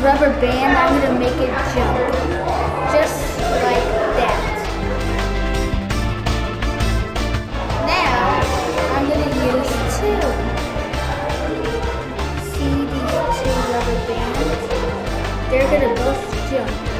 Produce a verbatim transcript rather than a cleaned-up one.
rubber band, I'm going to make it jump. Just like that. Now, I'm going to use two. See these two rubber bands? They're going to both jump.